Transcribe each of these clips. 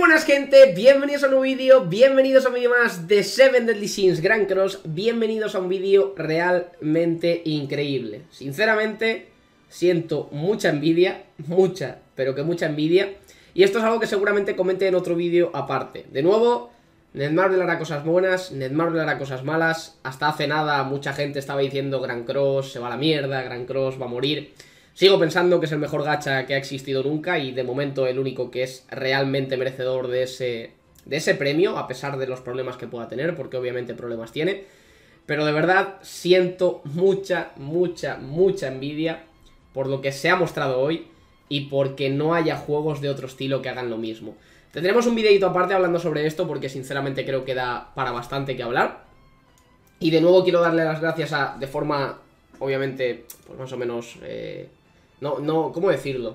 Buenas gente, bienvenidos a un nuevo vídeo, bienvenidos a un vídeo más de Seven Deadly Sins Grand Cross, bienvenidos a un vídeo realmente increíble. Sinceramente, siento mucha envidia, mucha, pero que mucha envidia, y esto es algo que seguramente comente en otro vídeo aparte. De nuevo, Netmarble hará cosas buenas, Netmarble hará cosas malas, hasta hace nada mucha gente estaba diciendo Grand Cross se va a la mierda, Grand Cross va a morir. Sigo pensando que es el mejor gacha que ha existido nunca y de momento el único que es realmente merecedor de ese premio, a pesar de los problemas que pueda tener, porque obviamente problemas tiene. Pero de verdad siento mucha envidia por lo que se ha mostrado hoy y porque no haya juegos de otro estilo que hagan lo mismo. Tendremos un videito aparte hablando sobre esto porque sinceramente creo que da para bastante que hablar. Y de nuevo quiero darle las gracias de forma, obviamente, pues más o menos... ¿cómo decirlo?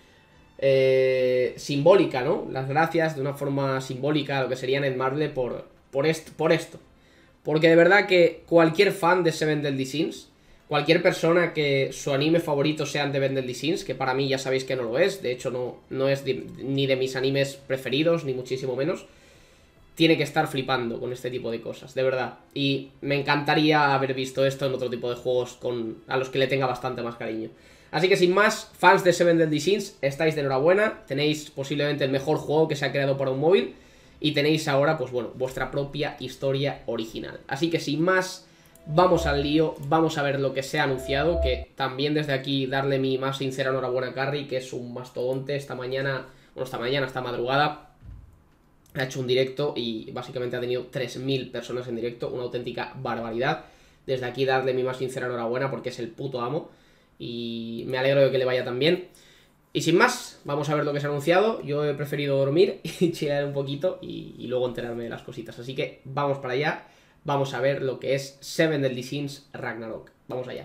Simbólica, ¿no? Las gracias de una forma simbólica a lo que sería Netmarble por esto. Porque de verdad que cualquier fan de Seven Deadly Sins, cualquier persona que su anime favorito sean Seven Deadly Sins, que para mí ya sabéis que no lo es, de hecho no es ni de mis animes preferidos, ni muchísimo menos, tiene que estar flipando con este tipo de cosas, de verdad. Y me encantaría haber visto esto en otro tipo de juegos a los que le tenga bastante más cariño. Así que sin más, fans de Seven Deadly Sins, estáis de enhorabuena, tenéis posiblemente el mejor juego que se ha creado para un móvil y tenéis ahora, pues bueno, vuestra propia historia original. Así que sin más, vamos al lío, vamos a ver lo que se ha anunciado, que también desde aquí darle mi más sincera enhorabuena a Carry, que es un mastodonte esta madrugada, ha hecho un directo y básicamente ha tenido 3000 personas en directo, una auténtica barbaridad. Desde aquí darle mi más sincera enhorabuena porque es el puto amo. Y me alegro de que le vaya tan bien. Y sin más, vamos a ver lo que se ha anunciado. Yo he preferido dormir y chilear un poquito y luego enterarme de las cositas. Así que vamos para allá. Vamos a ver lo que es Seven Deadly Sins Ragnarok. Vamos allá.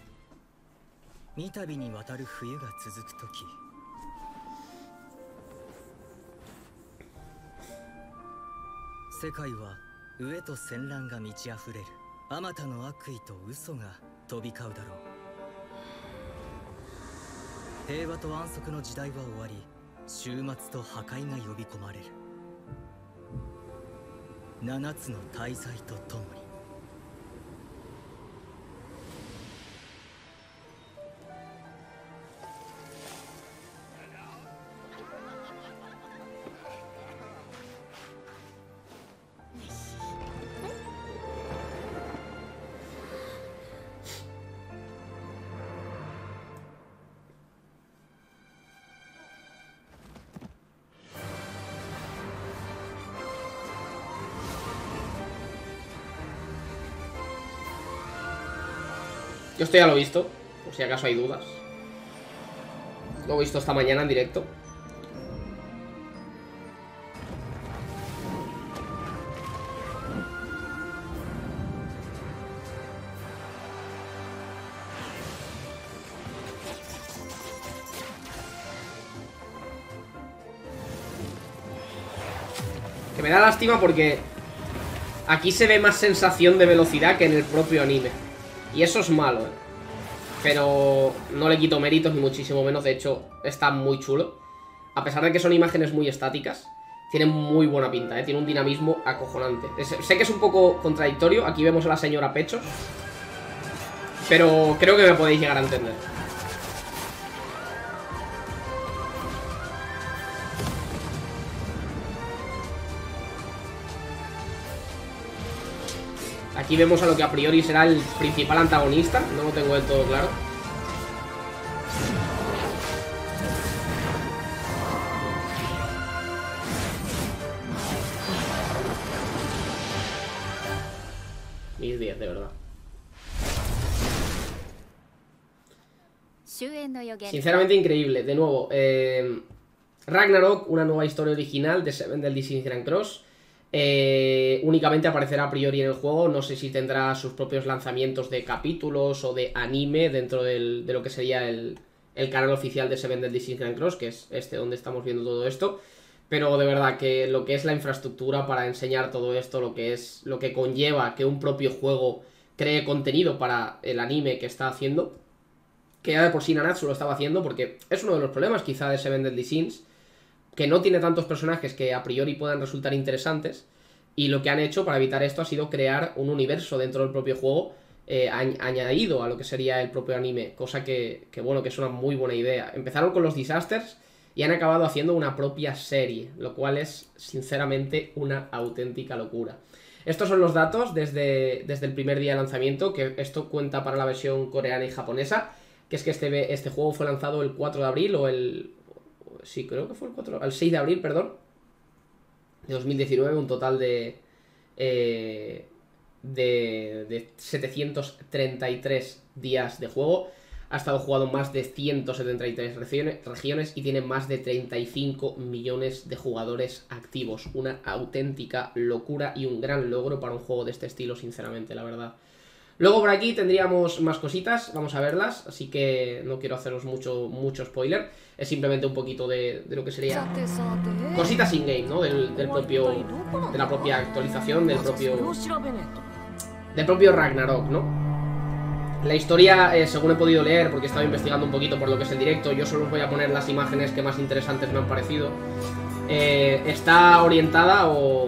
Yo esto ya lo he visto, por si acaso hay dudas. Lo he visto esta mañana en directo. Que me da lástima porque aquí se ve más sensación de velocidad que en el propio anime. Y eso es malo, pero no le quito méritos ni muchísimo menos. De hecho, está muy chulo. A pesar de que son imágenes muy estáticas, tiene muy buena pinta, tiene un dinamismo acojonante. Sé que es un poco contradictorio. Aquí vemos a la señora Pechos, pero creo que me podéis llegar a entender. Aquí vemos a lo que a priori será el principal antagonista. No lo tengo del todo claro. Mis 10, de verdad. Sinceramente increíble. De nuevo, Ragnarok, una nueva historia original de Seven Deadly Sins Grand Cross. Únicamente aparecerá a priori en el juego. No sé si tendrá sus propios lanzamientos de capítulos o de anime dentro de lo que sería el canal oficial de Seven Deadly Sins Grand Cross, que es este donde estamos viendo todo esto. Pero de verdad que lo que es la infraestructura para enseñar todo esto, lo que conlleva que un propio juego cree contenido para el anime que está haciendo, que ya de por sí Nanatsu lo estaba haciendo, porque es uno de los problemas quizá de Seven Deadly Sins, que no tiene tantos personajes que a priori puedan resultar interesantes. Y lo que han hecho para evitar esto ha sido crear un universo dentro del propio juego, añadido a lo que sería el propio anime, cosa que bueno, que es una muy buena idea. Empezaron con los Disasters y han acabado haciendo una propia serie, lo cual es sinceramente una auténtica locura. Estos son los datos desde el primer día de lanzamiento, que esto cuenta para la versión coreana y japonesa, que es que este juego fue lanzado el 4 de abril o el... Sí, creo que fue el 6 de abril, perdón, de 2019, un total de 733 días de juego. Ha estado jugado en más de 173 regiones y tiene más de 35 millones de jugadores activos. Una auténtica locura y un gran logro para un juego de este estilo, sinceramente, la verdad. Luego por aquí tendríamos más cositas, vamos a verlas, así que no quiero haceros mucho spoiler. Es simplemente un poquito de lo que sería cositas in-game, ¿no? De la propia actualización, del propio Ragnarok, ¿no? La historia, según he podido leer, porque he estado investigando un poquito por lo que es el directo, yo solo os voy a poner las imágenes que más interesantes me han parecido. Está orientada o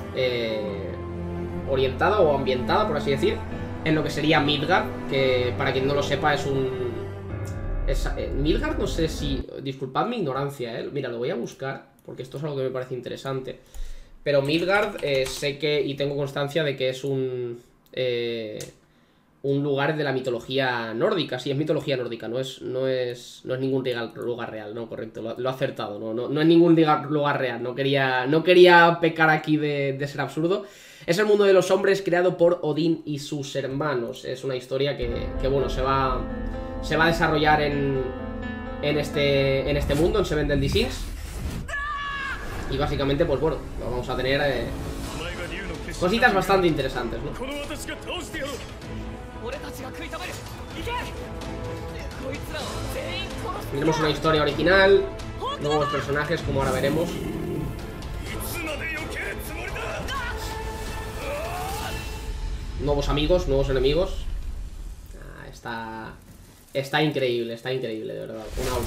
ambientada, por así decir, en lo que sería Midgard, que para quien no lo sepa es un... Midgard, no sé si... Disculpad mi ignorancia, mira, lo voy a buscar, porque esto es algo que me parece interesante. Pero Midgard, sé que, y tengo constancia de que es un lugar de la mitología nórdica. Sí, es mitología nórdica, no es ningún lugar real, no, correcto, lo he acertado, no es ningún lugar real, no quería pecar aquí de ser absurdo. Es el mundo de los hombres creado por Odín y sus hermanos. Es una historia que bueno, se va a desarrollar en este mundo, en Seven Deadly Sins. Y básicamente, pues bueno, vamos a tener cositas bastante interesantes, ¿no? Tenemos una historia original, nuevos personajes, como ahora veremos. Nuevos amigos, nuevos enemigos. Está increíble, de verdad.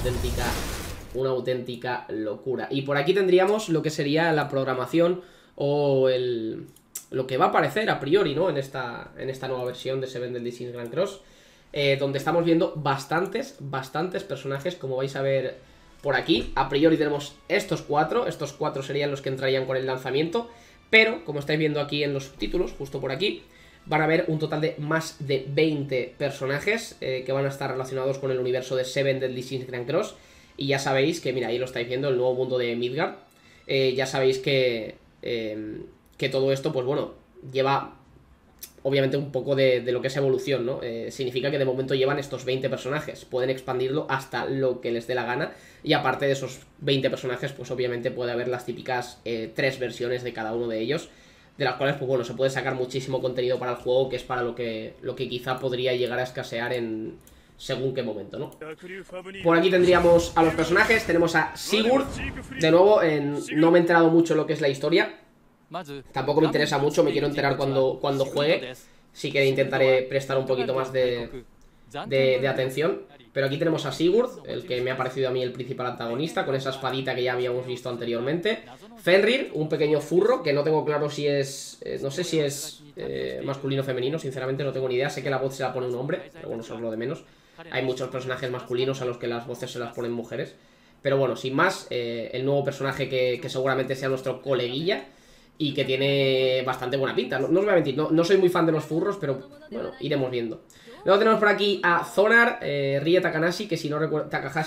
Una auténtica locura. Y por aquí tendríamos lo que sería la programación o lo que va a aparecer a priori, ¿no? En esta nueva versión de Seven Deadly Sins Grand Cross, donde estamos viendo bastantes personajes, como vais a ver por aquí. A priori tenemos estos cuatro serían los que entrarían con el lanzamiento, pero como estáis viendo aquí en los subtítulos, justo por aquí, van a haber un total de más de 20 personajes que van a estar relacionados con el universo de Seven Deadly Sins Grand Cross. Y ya sabéis que, mira, ahí lo estáis viendo, el nuevo mundo de Midgard. Ya sabéis que todo esto, pues bueno, lleva obviamente un poco de lo que es evolución, ¿no? Significa que de momento llevan estos 20 personajes. Pueden expandirlo hasta lo que les dé la gana. Y aparte de esos 20 personajes, pues obviamente puede haber las típicas 3 versiones de cada uno de ellos, de las cuales, pues bueno, se puede sacar muchísimo contenido para el juego, que es para lo que quizá podría llegar a escasear en según qué momento, ¿no? Por aquí tendríamos a los personajes. Tenemos a Sigurd. De nuevo, no me he enterado mucho lo que es la historia. Tampoco me interesa mucho, me quiero enterar cuando juegue. Sí que intentaré prestar un poquito más de atención. Pero aquí tenemos a Sigurd, el que me ha parecido a mí el principal antagonista, con esa espadita que ya habíamos visto anteriormente. Fenrir, un pequeño furro, que no tengo claro si es... no sé si es masculino o femenino, sinceramente no tengo ni idea. Sé que la voz se la pone un hombre, pero bueno, eso es lo de menos. Hay muchos personajes masculinos a los que las voces se las ponen mujeres. Pero bueno, sin más, el nuevo personaje que seguramente sea nuestro coleguilla y que tiene bastante buena pinta. No os voy a mentir, no soy muy fan de los furros, pero bueno, iremos viendo. Luego tenemos por aquí a Zonar, Rie Takahashi, que si no recuerdo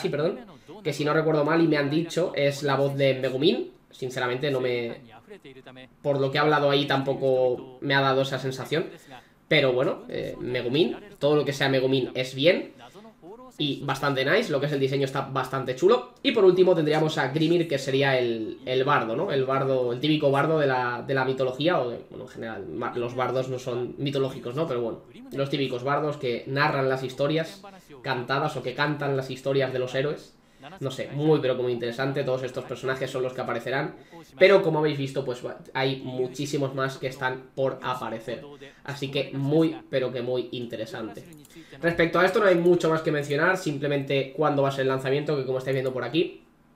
mal y me han dicho, es la voz de Megumin. Sinceramente por lo que he hablado ahí tampoco me ha dado esa sensación. Pero bueno, Megumin, todo lo que sea Megumin es bien. Y bastante nice, lo que es el diseño está bastante chulo. Y por último tendríamos a Grimir, que sería el bardo, ¿no? El típico bardo de la mitología, bueno, en general, los bardos no son mitológicos, ¿no? Pero bueno, los típicos bardos que narran las historias cantadas o que cantan las historias de los héroes. No sé, muy pero muy interesante. Todos estos personajes son los que aparecerán, pero como habéis visto, pues hay muchísimos más que están por aparecer. Así que muy pero que muy interesante. Respecto a esto no hay mucho más que mencionar. Simplemente cuándo va a ser el lanzamiento, que como estáis viendo por aquí,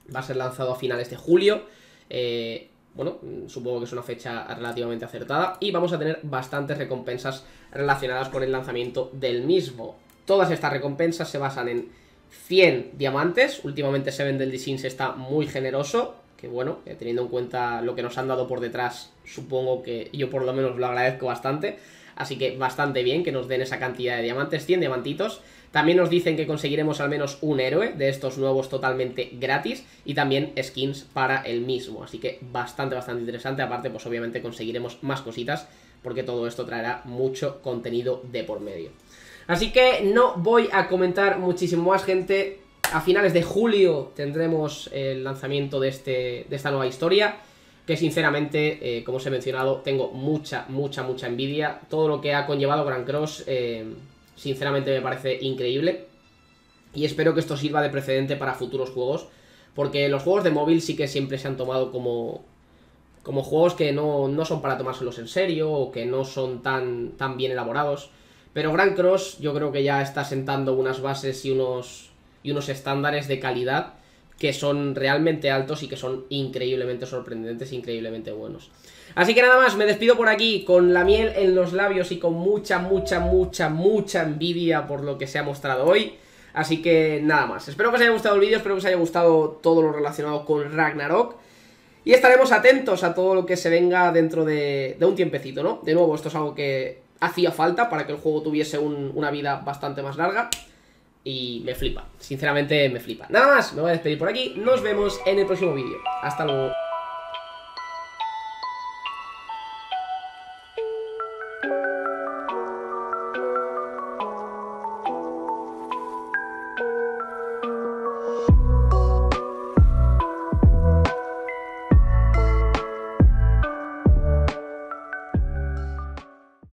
Va a ser lanzado a finales de julio. Bueno, supongo que es una fecha relativamente acertada. Y vamos a tener bastantes recompensas relacionadas con el lanzamiento del mismo. Todas estas recompensas se basan en 100 diamantes. Últimamente Seven Deadly Sins está muy generoso. Que bueno, teniendo en cuenta lo que nos han dado por detrás, supongo que yo por lo menos lo agradezco bastante. Así que bastante bien que nos den esa cantidad de diamantes, 100 diamantitos. También nos dicen que conseguiremos al menos un héroe de estos nuevos totalmente gratis. Y también skins para el mismo. Así que bastante interesante. Aparte, pues obviamente conseguiremos más cositas, porque todo esto traerá mucho contenido de por medio. Así que no voy a comentar muchísimo más, gente. A finales de julio tendremos el lanzamiento de esta nueva historia, que sinceramente, como os he mencionado, tengo mucha envidia. Todo lo que ha conllevado Grand Cross, sinceramente me parece increíble. Y espero que esto sirva de precedente para futuros juegos, porque los juegos de móvil sí que siempre se han tomado como juegos que no son para tomárselos en serio, o que no son tan bien elaborados. Pero Grand Cross yo creo que ya está sentando unas bases y unos estándares de calidad que son realmente altos y que son increíblemente sorprendentes, increíblemente buenos. Así que nada más, me despido por aquí con la miel en los labios y con mucha envidia por lo que se ha mostrado hoy. Así que nada más, espero que os haya gustado el vídeo, espero que os haya gustado todo lo relacionado con Ragnarok. Y estaremos atentos a todo lo que se venga dentro de un tiempecito, ¿no? De nuevo, esto es algo que hacía falta para que el juego tuviese una vida bastante más larga. Y me flipa, sinceramente me flipa. Nada más, me voy a despedir por aquí. Nos vemos en el próximo vídeo. Hasta luego.